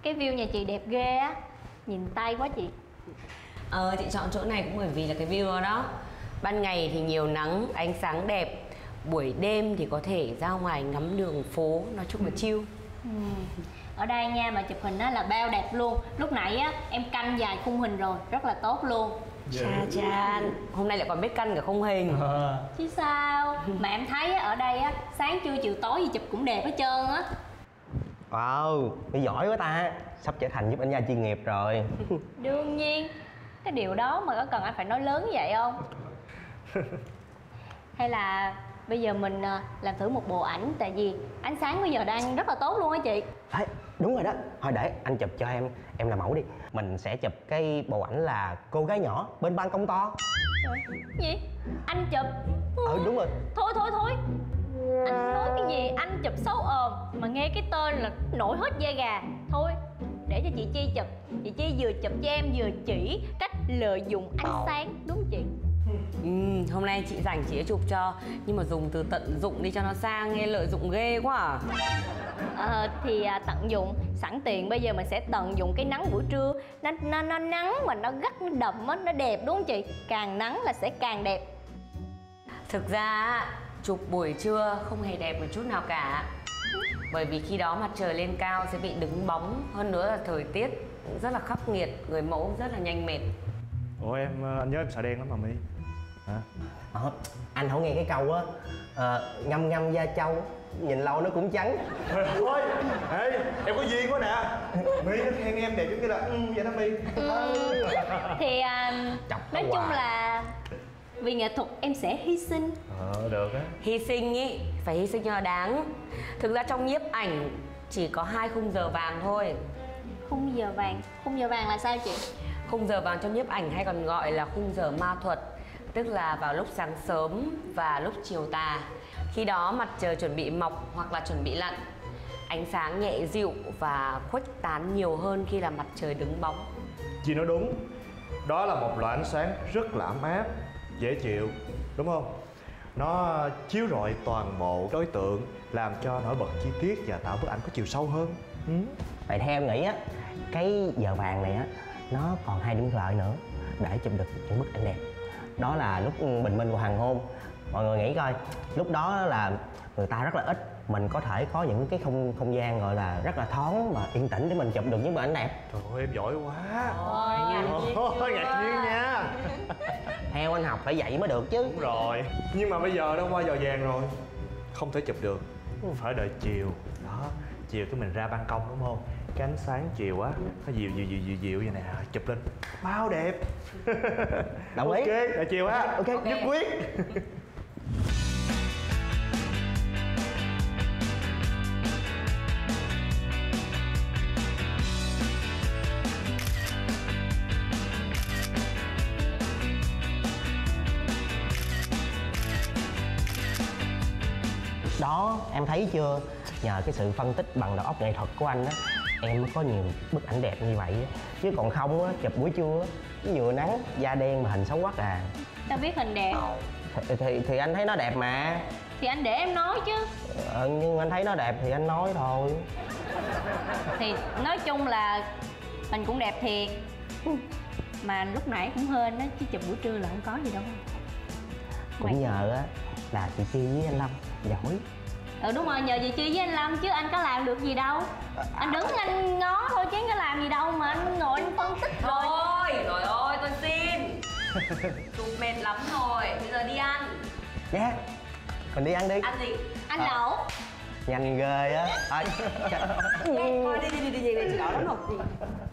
Cái view nhà chị đẹp ghê á. Nhìn tay quá chị. Chị chọn chỗ này cũng bởi vì là cái view đó đó. Ban ngày thì nhiều nắng, ánh sáng đẹp. Buổi đêm thì có thể ra ngoài ngắm đường phố, nói chung là chill. Ở đây nha, mà chụp hình á là bao đẹp luôn. Lúc nãy á em canh vài khung hình rồi, rất là tốt luôn. Cha, hôm nay lại còn biết canh cả khung hình. Chứ sao. Mà em thấy á, ở đây á, sáng trưa chiều tối gì chụp cũng đẹp hết trơn á. Wow, mày giỏi quá ta. Sắp trở thành giúp ảnh gia chuyên nghiệp rồi. Đương nhiên. Cái điều đó mà có cần anh phải nói lớn như vậy không? Hay là bây giờ mình làm thử một bộ ảnh. Tại vì ánh sáng bây giờ đang rất là tốt luôn á chị. Đấy, đúng rồi đó. Thôi để anh chụp cho em làm mẫu đi. Mình sẽ chụp cái bộ ảnh là cô gái nhỏ bên ban công to. Trời, gì? Anh chụp? Đúng rồi. Thôi. Anh nói cái gì anh chụp xấu ồm. Mà nghe cái tên là nổi hết da gà. Thôi, để cho chị Chi chụp. Chị Chi vừa chụp cho em vừa chỉ cách lợi dụng ánh sáng. Đúng không chị? Hôm nay chị rảnh chị sẽ chụp cho. Nhưng mà dùng từ tận dụng đi cho nó sang, nghe lợi dụng ghê quá à. Thì tận dụng. Sẵn tiện bây giờ mình sẽ tận dụng cái nắng buổi trưa. Nó nắng mà nó gắt, nó đậm á, nó đẹp đúng không chị? Càng nắng là sẽ càng đẹp. Thực ra chụp buổi trưa không hề đẹp một chút nào cả. Bởi vì khi đó mặt trời lên cao sẽ bị đứng bóng. Hơn nữa là thời tiết rất là khắc nghiệt, người mẫu rất là nhanh mệt. Ủa anh nhớ em sợ đen lắm mà My hả? Anh không nghe cái câu á, ngâm ngâm da trâu, nhìn lâu nó cũng trắng. Thôi, ê, em có duyên quá nè. My nó khen em đẹp giống như là vậy đó My. Thì nói chung là vì nghệ thuật em sẽ hy sinh. Được á. Hy sinh ý, phải hy sinh cho đáng. Thực ra trong nhiếp ảnh chỉ có 2 khung giờ vàng thôi. Khung giờ vàng là sao chị? Khung giờ vàng trong nhiếp ảnh hay còn gọi là khung giờ ma thuật. Tức là vào lúc sáng sớm và lúc chiều tà. Khi đó mặt trời chuẩn bị mọc hoặc là chuẩn bị lặn. Ánh sáng nhẹ dịu và khuếch tán nhiều hơn khi là mặt trời đứng bóng. Chị nói đúng. Đó là một loại ánh sáng rất là ấm áp, dễ chịu, đúng không? Nó chiếu rọi toàn bộ đối tượng, làm cho nổi bật chi tiết và tạo bức ảnh có chiều sâu hơn. Vậy theo em nghĩ á, cái giờ vàng này á, nó còn 2 điểm lợi nữa để chụp được những bức ảnh đẹp. Đó là lúc bình minh của hoàng hôn. Mọi người nghĩ coi, lúc đó là người ta rất là ít. Mình có thể có những cái không gian gọi là rất là thoáng và yên tĩnh để mình chụp được những bức ảnh đẹp. Trời ơi, em giỏi quá. Ngạc nhiên nha. Theo anh học phải vậy mới được chứ. Đúng rồi. Nhưng mà bây giờ đã qua giờ vàng rồi, không thể chụp được. Phải đợi chiều. Đó, chiều cái mình ra ban công đúng không? Cái ánh sáng chiều á, nó dịu vậy nè, chụp lên bao đẹp. Đồng ý. Ok, đợi chiều á. Ok. Nhất quyết. Đó, em thấy chưa? Nhờ cái sự phân tích bằng đầu óc nghệ thuật của anh á, em mới có nhiều bức ảnh đẹp như vậy á. Chứ còn không á, chụp buổi trưa á, vừa nắng, da đen mà hình xấu quắc à. Sao biết hình đẹp? Thì anh thấy nó đẹp mà. Thì anh để em nói chứ. Nhưng anh thấy nó đẹp thì anh nói thôi. Thì nói chung là mình cũng đẹp thiệt. Mà lúc nãy cũng hên á, chứ chụp buổi trưa là không có gì đâu. Cũng nhờ á là chị Chi với anh Lâm giỏi. Đúng rồi, nhờ chị Chi với anh Lâm chứ anh có làm được gì đâu. Anh đứng anh ngó thôi chứ anh có làm gì đâu mà anh ngồi anh phân tích rồi. Thôi, rồi ơi, tôi xin. Chụp mệt lắm rồi, bây giờ đi ăn. Dạ, mình đi ăn đi. Ăn gì? Anh Đậu. Nhanh ghê á. Thôi đi, chị Đậu nó nộp gì.